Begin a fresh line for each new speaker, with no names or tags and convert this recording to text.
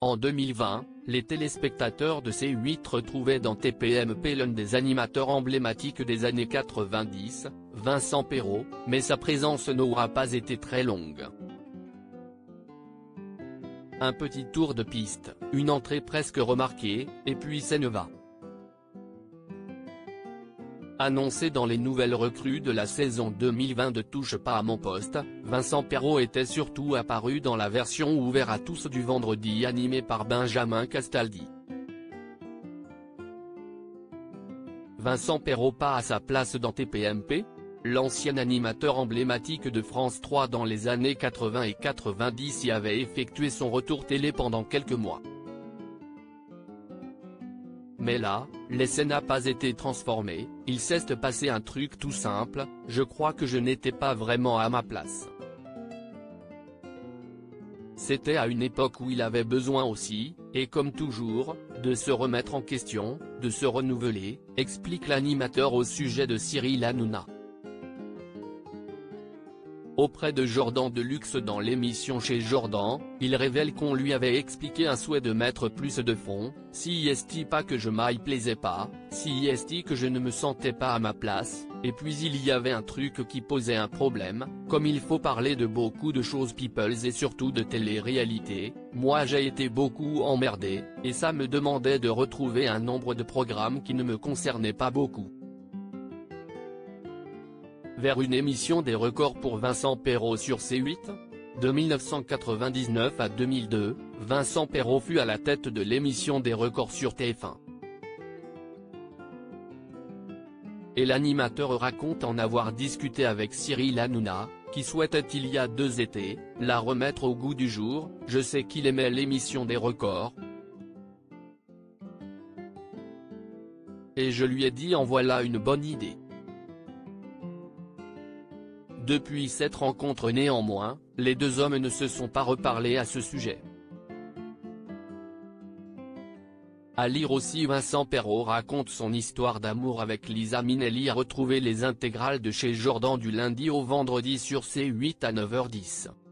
En 2020, les téléspectateurs de C8 retrouvaient dans TPMP l'un des animateurs emblématiques des années 90, Vincent Perrault, mais sa présence n'aura pas été très longue. Un petit tour de piste, une entrée presque remarquée, et puis scène va. Annoncé dans les nouvelles recrues de la saison 2020 de Touche pas à mon poste, Vincent Perrault était surtout apparu dans la version ouverte à tous du vendredi animée par Benjamin Castaldi. Vincent Perrault pas à sa place dans TPMP? L'ancien animateur emblématique de France 3 dans les années 80 et 90 y avait effectué son retour télé pendant quelques mois. Mais là, l'essai n'a pas été transformé, il s'est passé un truc tout simple, je crois que je n'étais pas vraiment à ma place. C'était à une époque où il avait besoin aussi, et comme toujours, de se remettre en question, de se renouveler, explique l'animateur au sujet de Cyril Hanouna. Auprès de Jordan Deluxe dans l'émission Chez Jordan, il révèle qu'on lui avait expliqué un souhait de mettre plus de fond, si est pas que je m'y plaisais pas, si est que je ne me sentais pas à ma place, et puis il y avait un truc qui posait un problème, comme il faut parler de beaucoup de choses peoples et surtout de télé-réalité, moi j'ai été beaucoup emmerdé, et ça me demandait de retrouver un nombre de programmes qui ne me concernaient pas beaucoup. Vers une émission des records pour Vincent Perrault sur C8 ? De 1999 à 2002, Vincent Perrault fut à la tête de l'émission des records sur TF1. Et l'animateur raconte en avoir discuté avec Cyril Hanouna, qui souhaitait il y a 2 étés, la remettre au goût du jour, je sais qu'il aimait l'émission des records. Et je lui ai dit en voilà une bonne idée. Depuis cette rencontre néanmoins, les deux hommes ne se sont pas reparlés à ce sujet. À lire aussi Vincent Perrault raconte son histoire d'amour avec Lisa Minnelli à retrouver les intégrales de Chez Jordan du lundi au vendredi sur C8 à 9h10.